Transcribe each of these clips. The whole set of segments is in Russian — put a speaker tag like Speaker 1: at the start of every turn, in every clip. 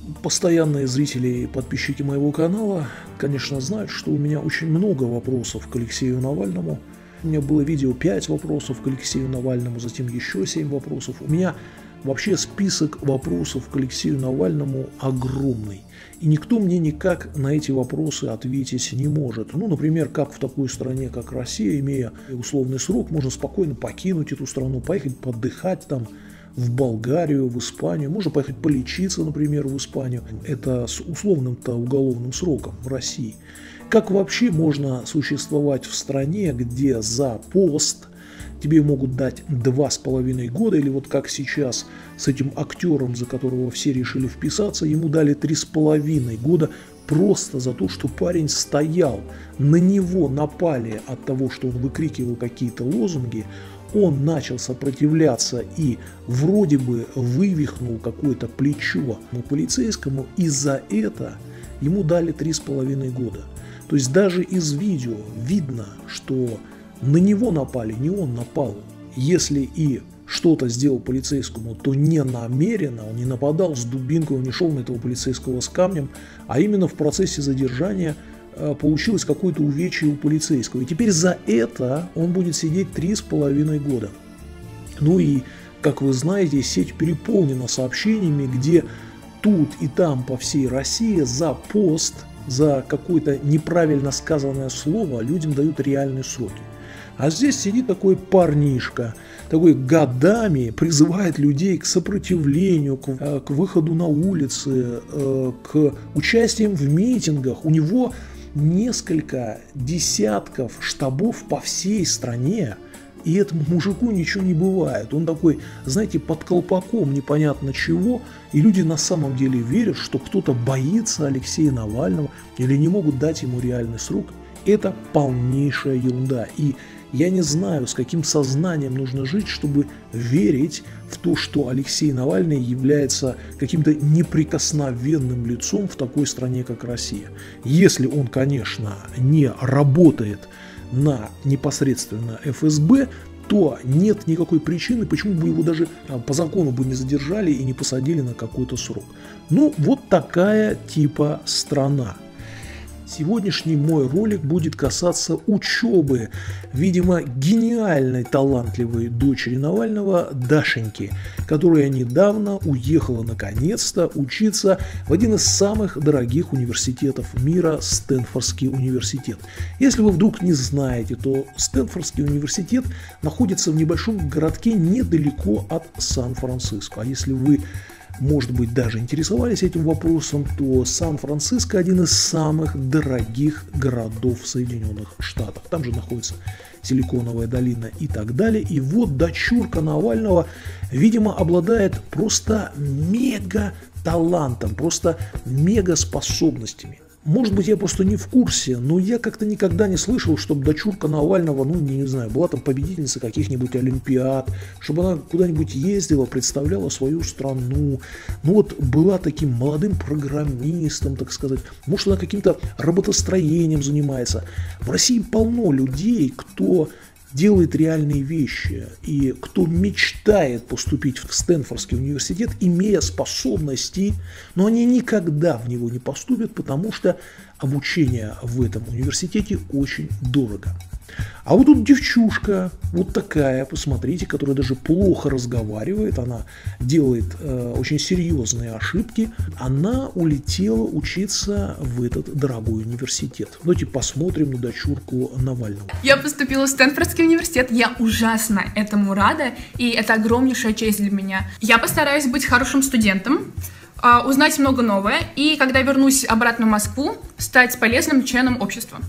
Speaker 1: Постоянные зрители и подписчики моего канала, конечно, знают, что у меня очень много вопросов к Алексею Навальному. У меня было видео 5 вопросов к Алексею Навальному, затем еще 7 вопросов. У меня вообще список вопросов к Алексею Навальному огромный. И никто мне никак на эти вопросы ответить не может. Ну, например, как в такой стране, как Россия, имея условный срок, можно спокойно покинуть эту страну, поехать подыхать там в Болгарию, в Испанию. Можно поехать полечиться, например, в Испанию. Это с условным-то уголовным сроком в России. Как вообще можно существовать в стране, где за пост тебе могут дать 2,5 года, или вот как сейчас с этим актером, за которого все решили вписаться, ему дали 3,5 года просто за то, что парень стоял, на него напали от того, что он выкрикивал какие-то лозунги, он начал сопротивляться и вроде бы вывихнул какое-то плечо полицейскому, и за это ему дали 3,5 года. То есть даже из видео видно, что на него напали, не он напал. Если и что-то сделал полицейскому, то не намеренно, он не нападал с дубинкой, он не шел на этого полицейского с камнем, а именно в процессе задержания получилось какое-то увечье у полицейского. И теперь за это он будет сидеть 3,5 года. Ну и, как вы знаете, сеть переполнена сообщениями, где тут и там по всей России за пост, за какое-то неправильно сказанное слово людям дают реальные сроки. А здесь сидит такой парнишка, такой годами призывает людей к сопротивлению, к выходу на улицы, к участиям в митингах. У него несколько десятков штабов по всей стране, и этому мужику ничего не бывает. Он такой, знаете, под колпаком непонятно чего, и люди на самом деле верят, что кто-то боится Алексея Навального или не могут дать ему реальный срок. Это полнейшая ерунда. И я не знаю, с каким сознанием нужно жить, чтобы верить в то, что Алексей Навальный является каким-то неприкосновенным лицом в такой стране, как Россия. Если он, конечно, не работает на непосредственно ФСБ, то нет никакой причины, почему бы его даже по закону бы не задержали и не посадили на какой-то срок. Ну, вот такая типа страна. Сегодняшний мой ролик будет касаться учебы, видимо, гениальной, талантливой дочери Навального Дашеньки, которая недавно уехала наконец-то учиться в один из самых дорогих университетов мира – Стэнфордский университет. Если вы вдруг не знаете, то Стэнфордский университет находится в небольшом городке недалеко от Сан-Франциско. А если вы, может быть, даже интересовались этим вопросом, то Сан-Франциско – один из самых дорогих городов в Соединенных Штатах. Там же находится Силиконовая долина и так далее. И вот дочурка Навального, видимо, обладает просто мега талантом, просто мега способностями. Может быть, я просто не в курсе, но я как-то никогда не слышал, чтобы дочурка Навального, ну, не знаю, была там победительницей каких-нибудь олимпиад, чтобы она куда-нибудь ездила, представляла свою страну, ну вот была таким молодым программистом, так сказать, может, она каким-то работостроением занимается. В России полно людей, кто делает реальные вещи и кто мечтает поступить в Стэнфордский университет, имея способности, но они никогда в него не поступят, потому что обучение в этом университете очень дорого. А вот тут девчушка, вот такая, посмотрите, которая даже плохо разговаривает, она делает очень серьезные ошибки, она улетела учиться в этот дорогой университет. Давайте посмотрим на дочурку Навального.
Speaker 2: Я поступила в Стэнфордский университет, я ужасно этому рада, и это огромнейшая честь для меня. Я постараюсь быть хорошим студентом, узнать много новое, и когда вернусь обратно в Москву, стать полезным членом общества.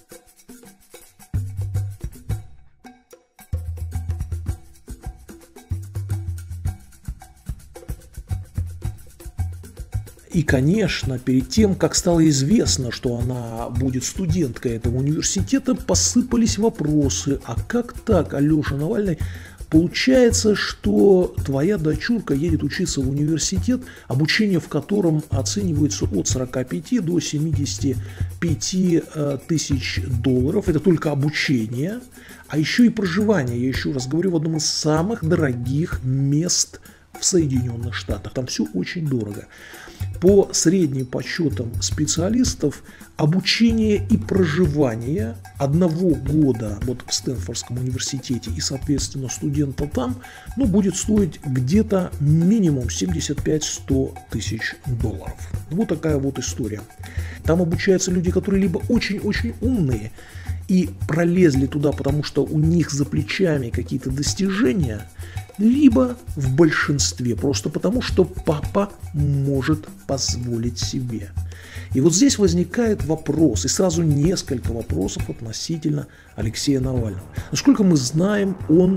Speaker 1: И, конечно, перед тем, как стало известно, что она будет студенткой этого университета, посыпались вопросы. А как так, Алеша Навальный? Получается, что твоя дочурка едет учиться в университет, обучение в котором оценивается от 45 до 75 тысяч долларов. Это только обучение, а еще и проживание. Я еще раз говорю, в одном из самых дорогих мест в Соединенных Штатах. Там все очень дорого. По средним подсчетам специалистов, обучение и проживание 1 года вот в Стэнфордском университете и, соответственно, студента там, будет стоить где-то минимум 75-100 тысяч долларов. Вот такая вот история. Там обучаются люди, которые либо очень-очень умные и пролезли туда, потому что у них за плечами какие-то достижения, либо в большинстве просто потому, что папа может позволить себе. И вот здесь возникает вопрос, и сразу несколько вопросов относительно Алексея Навального. Насколько мы знаем, он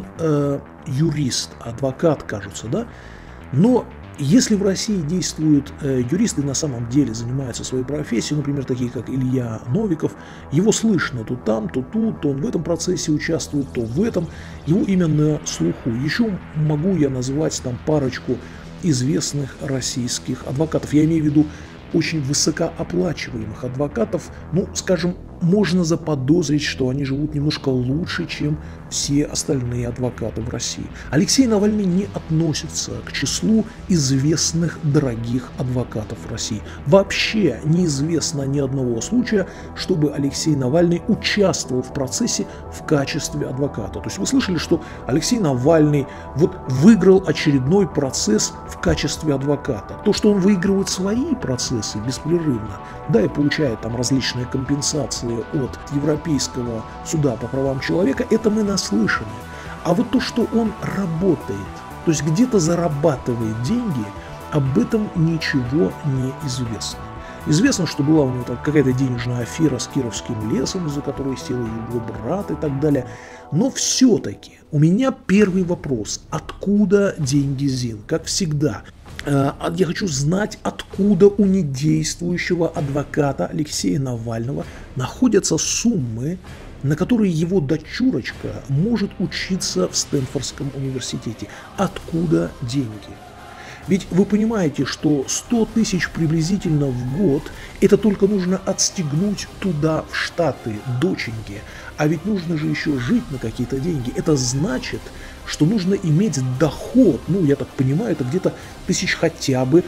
Speaker 1: юрист, адвокат, кажется, да? Но если в России действуют юристы, на самом деле занимаются своей профессией, например, такие как Илья Новиков, его слышно то там, то тут, то он в этом процессе участвует, то в этом, его имя на слуху. Еще могу я назвать там парочку известных российских адвокатов, я имею в виду очень высокооплачиваемых адвокатов, скажем, можно заподозрить, что они живут немножко лучше, чем все остальные адвокаты в России. Алексей Навальный не относится к числу известных дорогих адвокатов России. Вообще неизвестно ни одного случая, чтобы Алексей Навальный участвовал в процессе в качестве адвоката. То есть вы слышали, что Алексей Навальный выиграл очередной процесс в качестве адвоката. То, что он выигрывает свои процессы беспрерывно, да, и получает там различные компенсации от Европейского суда по правам человека, это мы наслышаны. А вот то, что он работает, то есть где-то зарабатывает деньги, об этом ничего не известно. Известно, что была у него там какая-то денежная афера с Кировским лесом, из-за которой сел его брат и так далее. Но все-таки у меня первый вопрос. Откуда деньги ЗИН? Как всегда. Я хочу знать, откуда у недействующего адвоката Алексея Навального находятся суммы, на которые его дочурочка может учиться в Стэнфордском университете. Откуда деньги? Ведь вы понимаете, что 100 тысяч приблизительно в год, это только нужно отстегнуть туда, в Штаты, доченьки. А ведь нужно же еще жить на какие-то деньги. Это значит, что нужно иметь доход, я так понимаю, это где-то тысяч хотя бы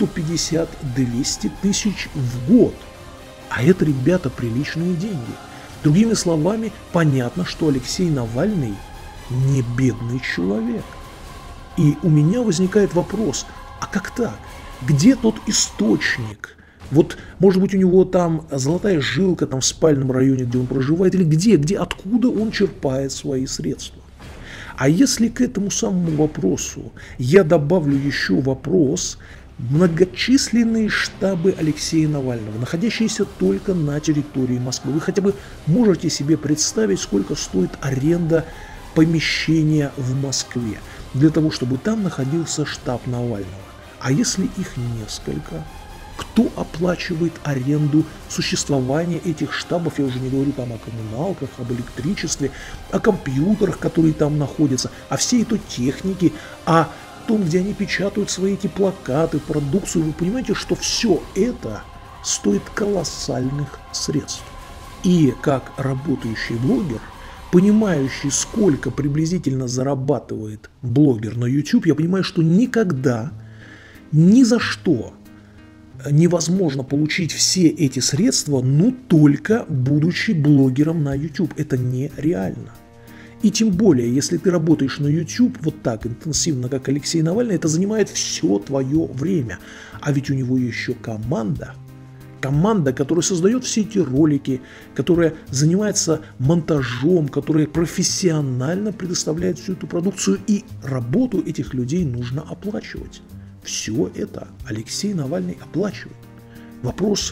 Speaker 1: 150-200 тысяч в год. А это, ребята, приличные деньги. Другими словами, понятно, что Алексей Навальный не бедный человек. И у меня возникает вопрос, а как так? Где тот источник? Может быть, у него там золотая жилка там в спальном районе, где он проживает, или откуда он черпает свои средства? А если к этому самому вопросу я добавлю еще вопрос, многочисленные штабы Алексея Навального, находящиеся только на территории Москвы, вы хотя бы можете себе представить, сколько стоит аренда помещения в Москве для того, чтобы там находился штаб Навального? А если их несколько? Кто оплачивает аренду существования этих штабов? Я уже не говорю там о коммуналках, об электричестве, о компьютерах, которые там находятся, о всей этой технике, о том, где они печатают свои эти плакаты, продукцию. Вы понимаете, что все это стоит колоссальных средств. И как работающий блогер, понимающий, сколько приблизительно зарабатывает блогер на YouTube, я понимаю, что никогда, ни за что невозможно получить все эти средства, только будучи блогером на YouTube. Это нереально. И тем более, если ты работаешь на YouTube вот так интенсивно, как Алексей Навальный, это занимает все твое время. А ведь у него еще команда, которая создает все эти ролики, которая занимается монтажом, которая профессионально предоставляет всю эту продукцию, и работу этих людей нужно оплачивать. Все это Алексей Навальный оплачивает. Вопрос,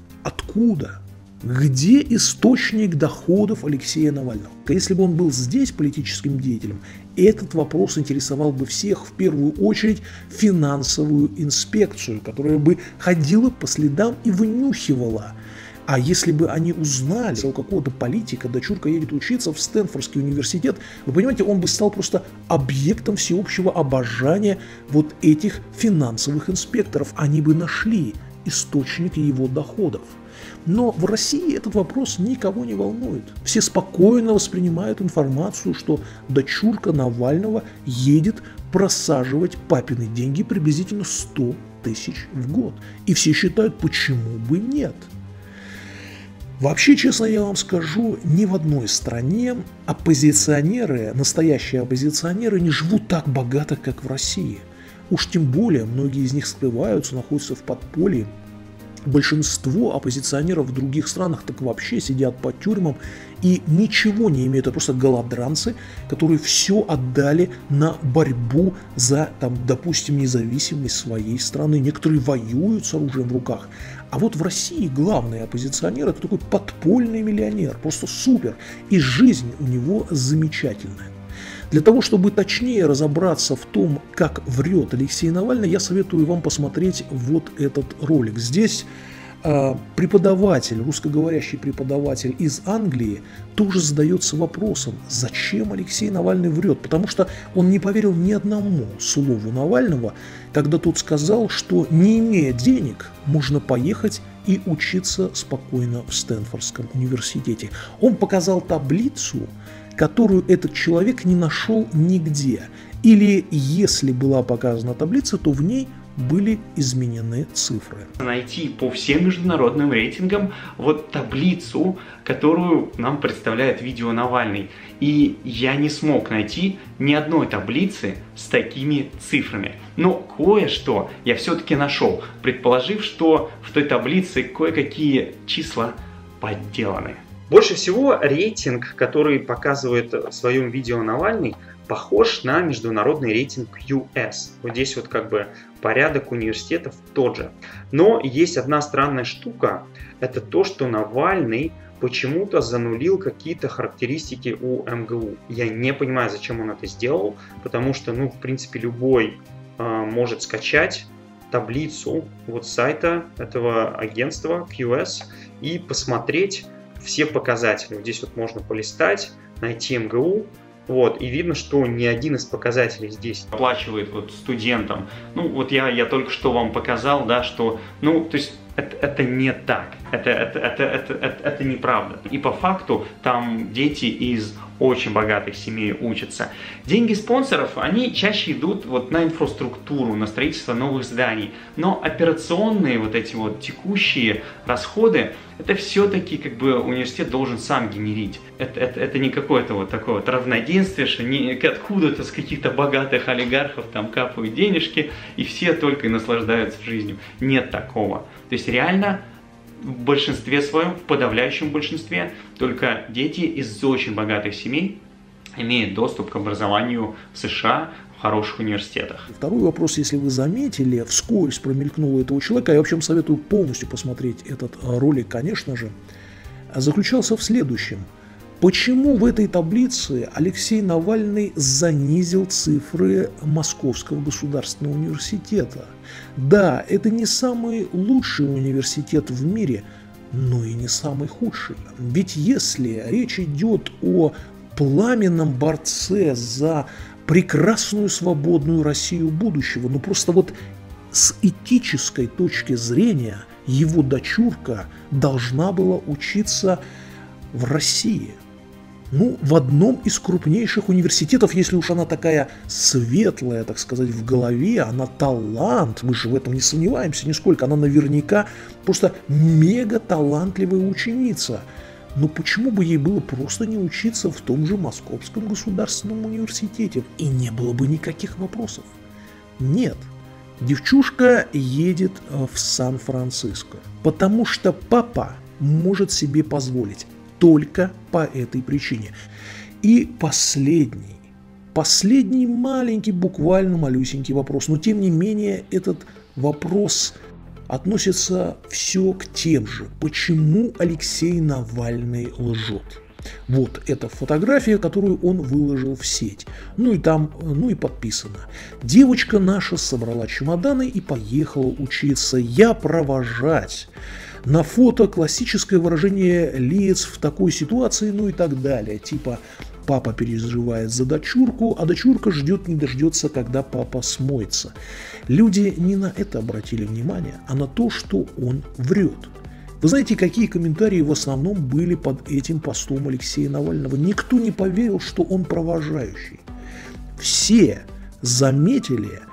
Speaker 1: откуда? Где источник доходов Алексея Навального? Если бы он был здесь политическим деятелем, этот вопрос интересовал бы всех, в первую очередь финансовую инспекцию, которая бы ходила по следам и вынюхивала. А если бы они узнали, что у какого-то политика дочурка едет учиться в Стэнфордский университет, вы понимаете, он бы стал просто объектом всеобщего обожания вот этих финансовых инспекторов. Они бы нашли источник его доходов. Но в России этот вопрос никого не волнует. Все спокойно воспринимают информацию, что дочурка Навального едет просаживать папины деньги приблизительно 100 тысяч в год. И все считают, почему бы нет. Вообще, честно я вам скажу, ни в одной стране оппозиционеры, настоящие оппозиционеры не живут так богато, как в России. Уж тем более, многие из них скрываются, находятся в подполье. Большинство оппозиционеров в других странах так вообще сидят по тюрьмам и ничего не имеют. Это просто голодранцы, которые все отдали на борьбу за, там, допустим, независимость своей страны. Некоторые воюют с оружием в руках. А вот в России главный оппозиционер – это такой подпольный миллионер, просто супер. И жизнь у него замечательная. Для того, чтобы точнее разобраться в том, как врет Алексей Навальный, я советую вам посмотреть вот этот ролик. Здесь преподаватель, русскоговорящий преподаватель из Англии тоже задается вопросом, зачем Алексей Навальный врет, потому что он не поверил ни одному слову Навального, когда тот сказал, что не имея денег, можно поехать и учиться спокойно в Стэнфордском университете. Он показал таблицу, которую этот человек не нашел нигде. Или если была показана таблица, то в ней были изменены цифры.
Speaker 3: Найти по всем международным рейтингам вот таблицу, которую нам представляет видео Навальный. И я не смог найти ни одной таблицы с такими цифрами. Но кое-что я все-таки нашел, предположив, что в той таблице кое-какие числа подделаны. Больше всего рейтинг, который показывает в своем видео Навальный, похож на международный рейтинг QS. Вот здесь вот как бы порядок университетов тот же. Но есть одна странная штука, это то, что Навальный почему-то занулил какие-то характеристики у МГУ. Я не понимаю, зачем он это сделал, потому что, ну, в принципе, любой может скачать таблицу вот сайта этого агентства QS и посмотреть все показатели. Вот здесь вот можно полистать, найти МГУ, вот, и видно, что ни один из показателей здесь оплачивает вот студентам. Ну, вот я только что вам показал, да, что, ну, то есть это не так, это неправда. И по факту там дети из очень богатых семей учатся. Деньги спонсоров, они чаще идут вот на инфраструктуру, на строительство новых зданий. Но операционные вот эти вот текущие расходы, это все-таки как бы университет должен сам генерить. Это не какое-то вот такое вот равноденствие, что откуда-то с каких-то богатых олигархов там капают денежки, и все только и наслаждаются жизнью. Нет такого. То есть реально в большинстве своем, в подавляющем большинстве, только дети из очень богатых семей имеют доступ к образованию в США, в хороших университетах.
Speaker 1: Второй вопрос, если вы заметили, вскользь промелькнуло этого человека, я вообще советую полностью посмотреть этот ролик, конечно же, заключался в следующем. Почему в этой таблице Алексей Навальный занизил цифры Московского государственного университета? Да, это не самый лучший университет в мире, но и не самый худший. Ведь если речь идет о пламенном борце за прекрасную свободную Россию будущего, ну просто вот с этической точки зрения его дочурка должна была учиться в России. Ну, в одном из крупнейших университетов, если уж она такая светлая, так сказать, в голове, она талант, мы же в этом не сомневаемся нисколько, она наверняка просто мега талантливая ученица. Но почему бы ей было просто не учиться в том же Московском государственном университете? И не было бы никаких вопросов. Нет, девчушка едет в Сан-Франциско, потому что папа может себе позволить. Только по этой причине. И последний маленький, буквально малюсенький вопрос. Но тем не менее этот вопрос относится все к тем же. Почему Алексей Навальный лжет? Вот эта фотография, которую он выложил в сеть. Ну и подписано. Девочка наша собрала чемоданы и поехала учиться. Я провожать. На фото классическое выражение лиц в такой ситуации, ну и так далее. Типа папа переживает за дочурку, а дочурка ждет не дождется, когда папа смоется. Люди не на это обратили внимание, а на то, что он врет. Вы знаете, какие комментарии в основном были под этим постом Алексея Навального? Никто не поверил, что он провожающий. Все заметили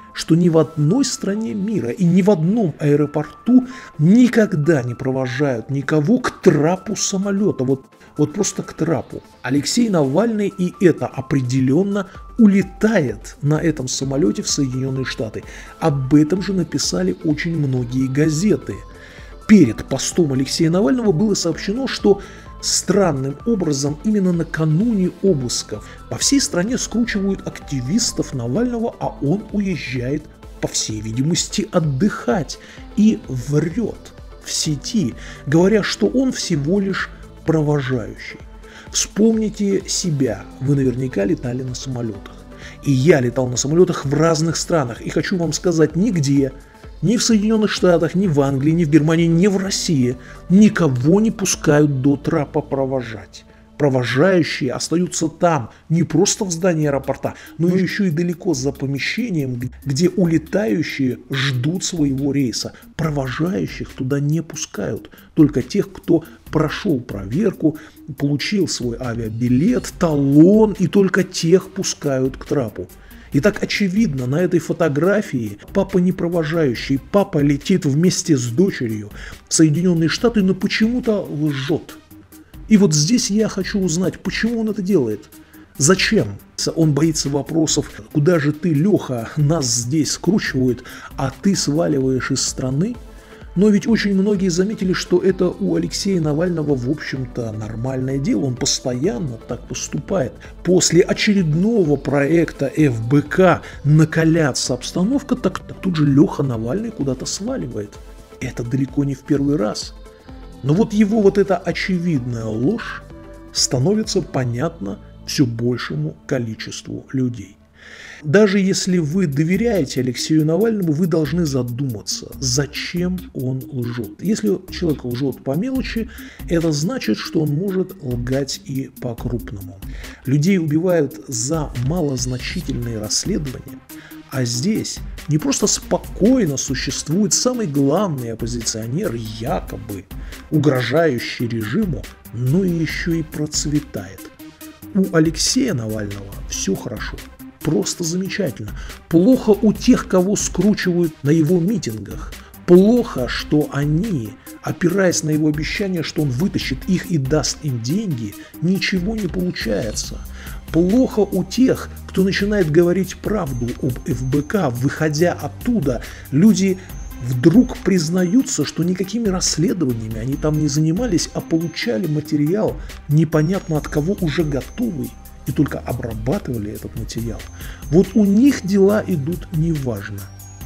Speaker 1: что ни в одной стране мира и ни в одном аэропорту никогда не провожают никого к трапу самолета. Вот просто к трапу. Алексей Навальный, и это определенно, улетает на этом самолете в Соединенные Штаты. Об этом же написали очень многие газеты. Перед постом Алексея Навального было сообщено, что странным образом именно накануне обысков по всей стране скручивают активистов Навального, а он уезжает, по всей видимости, отдыхать и врет в сети, говоря, что он всего лишь провожающий. Вспомните себя, вы наверняка летали на самолетах. И я летал на самолетах в разных странах, и хочу вам сказать, нигде, ни в Соединенных Штатах, ни в Англии, ни в Германии, ни в России никого не пускают до трапа провожать. Провожающие остаются там, не просто в здании аэропорта, но еще и далеко за помещением, где улетающие ждут своего рейса. Провожающих туда не пускают, только тех, кто прошел проверку, получил свой авиабилет, талон, и только тех пускают к трапу. И так очевидно, на этой фотографии папа не провожающий, папа летит вместе с дочерью в Соединенные Штаты, но почему-то лжет. И вот здесь я хочу узнать, почему он это делает. Зачем? Он боится вопросов, куда же ты, Леха, нас здесь скручивают, а ты сваливаешь из страны? Но ведь очень многие заметили, что это у Алексея Навального, в общем-то, нормальное дело. Он постоянно так поступает. После очередного проекта ФБК накаляться обстановка, так тут же Леха Навальный куда-то сваливает. Это далеко не в первый раз. Но вот его вот эта очевидная ложь становится понятна все большему количеству людей. Даже если вы доверяете Алексею Навальному, вы должны задуматься, зачем он лжет. Если человек лжет по мелочи, это значит, что он может лгать и по-крупному. Людей убивают за малозначительные расследования, а здесь не просто спокойно существует самый главный оппозиционер, якобы угрожающий режиму, но еще и процветает. У Алексея Навального все хорошо. Просто замечательно. Плохо у тех, кого скручивают на его митингах. Плохо, что они, опираясь на его обещание, что он вытащит их и даст им деньги, ничего не получается. Плохо у тех, кто начинает говорить правду об ФБК, выходя оттуда, люди вдруг признаются, что никакими расследованиями они там не занимались, а получали материал непонятно от кого уже готовый. И только обрабатывали этот материал. Вот у них дела идут неважно.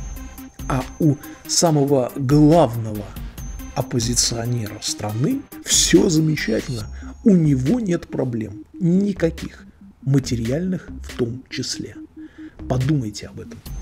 Speaker 1: А у самого главного оппозиционера страны все замечательно. У него нет проблем. Никаких. Материальных в том числе. Подумайте об этом.